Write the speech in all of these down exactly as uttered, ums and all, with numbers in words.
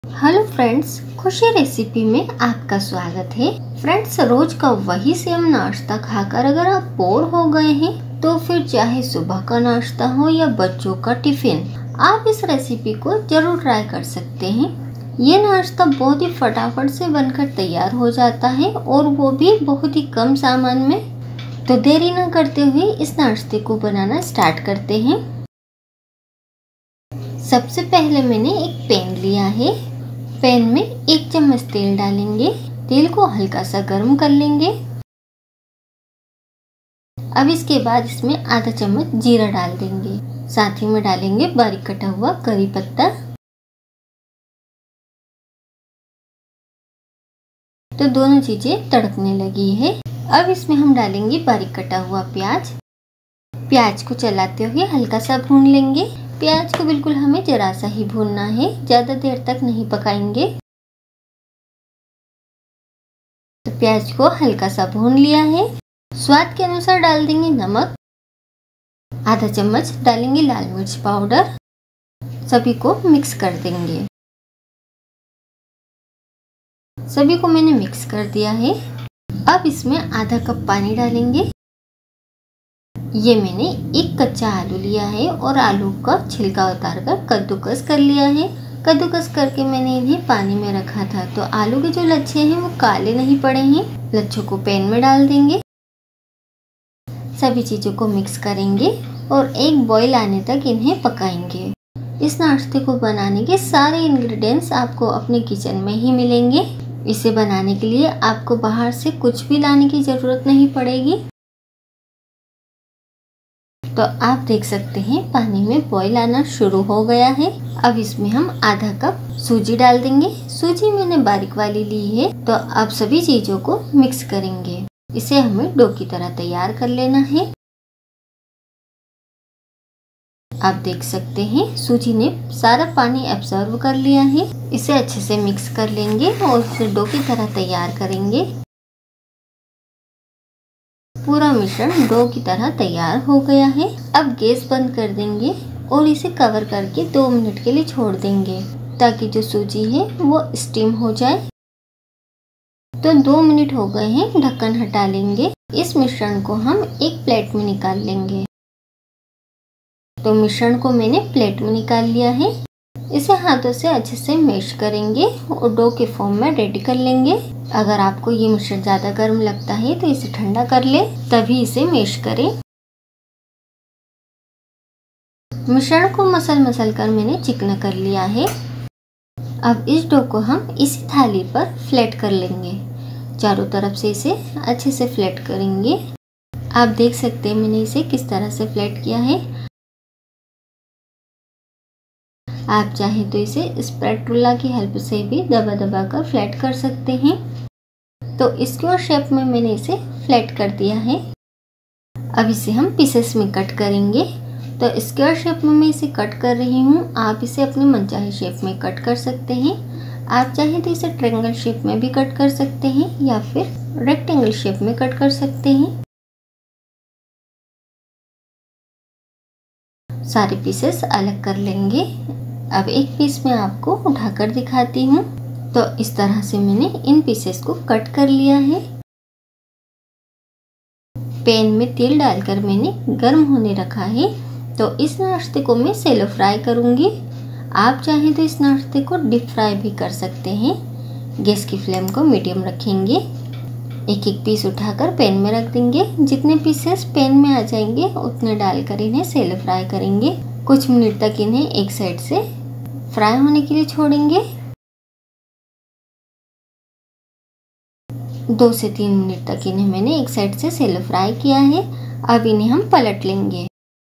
Hello friends, खुशी recipe में आपका स्वागत है। फ्रेंड्स, रोज का वही सेम नाश्ता खाकर अगर आप बोर हो गए हैं तो फिर चाहे सुबह का नाश्ता हो या बच्चों का टिफिन, आप इस रेसिपी को जरूर ट्राई कर सकते हैं। ये नाश्ता बहुत ही फटाफट से बनकर तैयार हो जाता है और वो भी बहुत ही कम सामान में। तो देरी न करते हुए इस नाश्ते को बनाना स्टार्ट करते हैं। सबसे पहले मैंने एक पैन लिया है। पैन में एक चम्मच तेल डालेंगे। तेल को हल्का सा गर्म कर लेंगे। अब इसके बाद इसमें आधा चम्मच जीरा डाल देंगे। साथ ही में डालेंगे बारीक कटा हुआ करी पत्ता। तो दोनों चीजें तड़कने लगी है। अब इसमें हम डालेंगे बारीक कटा हुआ प्याज। प्याज को चलाते हुए हल्का सा भून लेंगे। प्याज को बिल्कुल हमें जरा सा ही भूनना है, ज्यादा देर तक नहीं पकाएंगे। तो प्याज को हल्का सा भून लिया है। स्वाद के अनुसार डाल देंगे नमक। आधा चम्मच डालेंगे लाल मिर्च पाउडर। सभी को मिक्स कर देंगे। सभी को मैंने मिक्स कर दिया है। अब इसमें आधा कप पानी डालेंगे। ये मैंने एक कच्चा आलू लिया है और आलू का छिलका उतारकर कद्दूकस कर लिया है। कद्दूकस करके मैंने इन्हें पानी में रखा था, तो आलू के जो लच्छे हैं वो काले नहीं पड़े हैं। लच्छों को पैन में डाल देंगे। सभी चीजों को मिक्स करेंगे और एक बॉईल आने तक इन्हें पकाएंगे। इस नाश्ते को बनाने के सारे इंग्रेडिएंट्स आपको अपने किचन में ही मिलेंगे। इसे बनाने के लिए आपको बाहर से कुछ भी लाने की जरूरत नहीं पड़ेगी। तो आप देख सकते हैं पानी में बॉईल आना शुरू हो गया है। अब इसमें हम आधा कप सूजी डाल देंगे। सूजी मैंने बारीक वाली ली है। तो अब सभी चीजों को मिक्स करेंगे। इसे हमें डो की तरह तैयार कर लेना है। आप देख सकते हैं सूजी ने सारा पानी एब्जॉर्ब कर लिया है। इसे अच्छे से मिक्स कर लेंगे और फिर डो की तरह तैयार करेंगे। पूरा मिश्रण डो की तरह तैयार हो गया है। अब गैस बंद कर देंगे और इसे कवर करके दो मिनट के लिए छोड़ देंगे ताकि जो सूजी है वो स्टीम हो जाए। तो दो मिनट हो गए हैं, ढक्कन हटा लेंगे। इस मिश्रण को हम एक प्लेट में निकाल लेंगे। तो मिश्रण को मैंने प्लेट में निकाल लिया है। इसे हाथों से अच्छे से मैश करेंगे और डो के फॉर्म में रेडी कर लेंगे। अगर आपको ये मिश्रण ज्यादा गर्म लगता है तो इसे ठंडा कर ले, तभी इसे मैश करें। मिश्रण को मसल मसल कर मैंने चिकना कर लिया है। अब इस डो को हम इसी थाली पर फ्लैट कर लेंगे। चारों तरफ से इसे अच्छे से फ्लैट करेंगे। आप देख सकते हैं मैंने इसे किस तरह से फ्लैट किया है। आप चाहें तो इसे स्पैटुला की हेल्प से भी दबा दबा कर फ्लैट कर सकते हैं। तो स्क्वायर शेप में मैंने इसे फ्लैट कर दिया है। अब इसे हम पीसेस में कट करेंगे। तो स्क्वायर शेप में मैं इसे कट कर रही हूँ। आप इसे अपने मनचाहे शेप में कट कर सकते हैं। आप चाहें तो इसे ट्रायंगल शेप में भी कट कर सकते हैं या फिर रेक्टेंगल शेप में कट कर सकते हैं। सारे पीसेस अलग कर लेंगे। अब एक पीस मैं आपको उठाकर दिखाती हूँ। तो इस तरह से मैंने इन पीसेस को कट कर लिया है। पैन में तेल डालकर मैंने गर्म होने रखा है। तो इस नाश्ते को मैं सेलो फ्राई करूँगी। आप चाहें तो इस नाश्ते को डीप फ्राई भी कर सकते हैं। गैस की फ्लेम को मीडियम रखेंगे। एक एक पीस उठाकर पैन में रख देंगे। जितने पीसेस पैन में आ जाएंगे उतने डालकर इन्हें सेलो फ्राई करेंगे। कुछ मिनट तक इन्हें एक साइड से फ्राई होने के लिए छोड़ेंगे। दो से तीन मिनट तक इन्हें मैंने एक साइड से सेलो फ्राई किया है। अब इन्हें हम पलट लेंगे।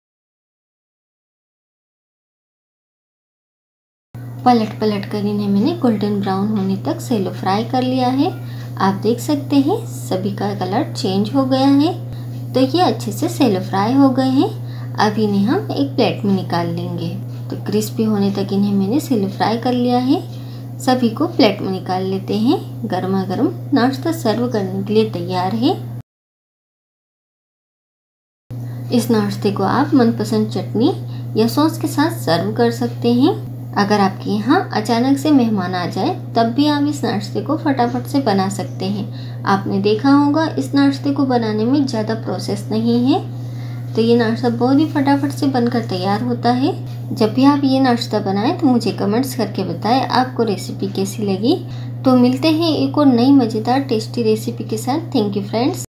पलट पलट कर इन्हें मैंने गोल्डन ब्राउन होने तक सेलो फ्राई कर लिया है। आप देख सकते हैं सभी का कलर चेंज हो गया है। तो ये अच्छे से सेलो फ्राई हो गए हैं। अब इन्हें हम एक प्लेट में निकाल लेंगे। तो क्रिस्पी होने तक इन्हें मैंने सेलो फ्राई कर लिया है। सभी को प्लेट में निकाल लेते हैं। गर्मा गर्म नाश्ता सर्व करने के लिए तैयार है। इस नाश्ते को आप मनपसंद चटनी या सॉस के साथ सर्व कर सकते हैं। अगर आपके यहाँ अचानक से मेहमान आ जाए तब भी आप इस नाश्ते को फटाफट से बना सकते हैं। आपने देखा होगा इस नाश्ते को बनाने में ज़्यादा प्रोसेस नहीं है, तो ये नाश्ता बहुत ही फटाफट से बनकर तैयार होता है। जब भी आप ये नाश्ता बनाएं तो मुझे कमेंट्स करके बताएं आपको रेसिपी कैसी लगी। तो मिलते हैं एक और नई मज़ेदार टेस्टी रेसिपी के साथ। Thank you friends.